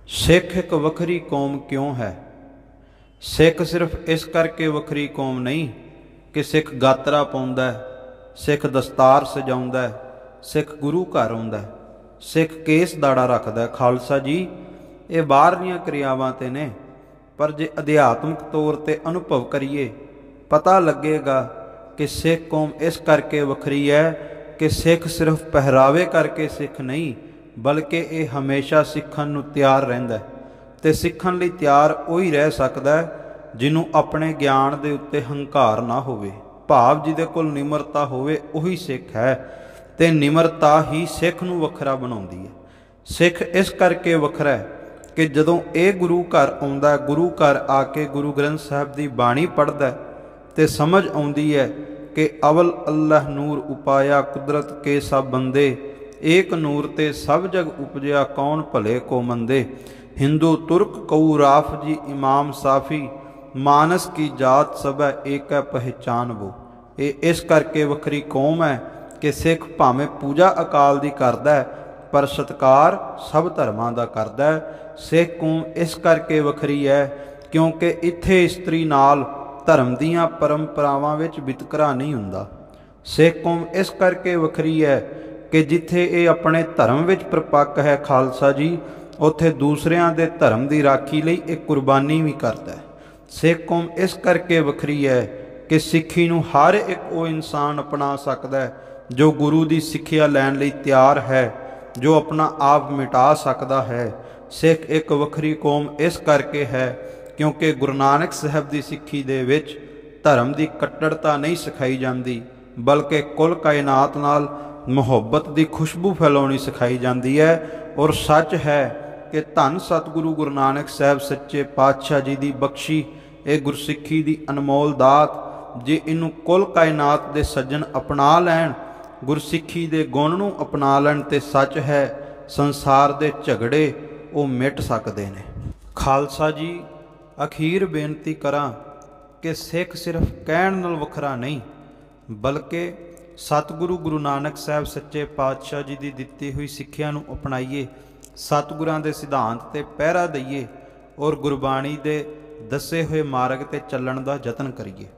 सिख एक वखरी कौम क्यों है। सिख सिर्फ इस करके वखरी कौम नहीं कि सिख गातरा पाउंदा है, सिख दस्तार सजाउंदा है, सिख गुरु घर आउंदा है, सिख केस दाड़ा रखदा है। खालसा जी ये बाहर दीआं क्रियावां ते ने, पर जे अध्यात्मक तौर ते अनुभव करिए पता लगेगा कि सिख कौम इस करके वखरी है कि सिख सिर्फ पहरावे करके सिख नहीं, बल्कि ये हमेशा सिखण नूं तैयार रहिंदा है। ते सिखण लई तैयार उही रह सकदा है जिन्हों अपने ज्ञान दे उत्ते हंकार ना होवे, भाव जिहदे कोल निमरता होवे उही सिख है। ते निमरता ही सिख नूं वखरा बनाउंदी है। सिख इस करके वखरा है कि जदों ये गुरु घर आउंदा है, गुरु घर आके गुरु ग्रंथ साहिब दी बाणी पढ़दा है ते समझ आउंदी है कि अवल अल्लाह नूर उपाया कुदरत के सब बंदे, एक नूर ते सब जग उपजया कौन भले को मंदे। हिंदू तुर्क कऊ राफ जी इमाम साफी, मानस की जात सब एक है पहचान वो। ये इस करके वखरी कौम है कि सिख भावें पूजा अकाल दी करदा है पर सत्कार सब धर्मां दा करदा है। सिख कौम इस करके वखरी है क्योंकि इत्थे इस्त्री नाल धर्म दीआं परंपरावां विच वितकरा नहीं हुंदा। सिख कौम इस करके वखरी है कि जिथे ये अपने धर्म विच प्रपक्क है खालसा जी, उत्थे दूसरियां दे धर्म की राखी लई एक कुर्बानी भी करता है। सिख कौम इस करके वखरी है कि सिक्खी नूं हर एक वो इंसान अपना सकता है जो गुरु की सिक्ख्या लैण लई तैयार है, जो अपना आप मिटा सकता है। सिख एक वखरी कौम इस करके है क्योंकि गुरु नानक साहब की सिक्खी दे विच धर्म की कट्टरता नहीं सिखाई जाती, बल्कि कुल कायनात नाल मुहब्बत की खुशबू फैलाउणी सिखाई जाती है। और सच है कि धन सतगुरु गुरु नानक साहब सच्चे पातशाह जी की बख्शी ये गुरसिक्खी की अनमोल दात, जे इनू कुल कायनात के सज्जन अपना लैण, गुरसिक्खी के गुण नूं अपना लैण ते सच है संसार के झगड़े वो मिट सकते हैं। खालसा जी अखीर बेनती करां कि सिख सिर्फ कहण नाल वखरा नहीं, बल्कि सतगुरु गुरु नानक साहब सच्चे पातशाह जी की दिती हुई सिक्ख्या नूं अपनाइए, सतगुरां दे सिद्धांत ते पहरा दईए और गुरबाणी दे दसे हुए मार्ग ते चलण दा यतन करिए।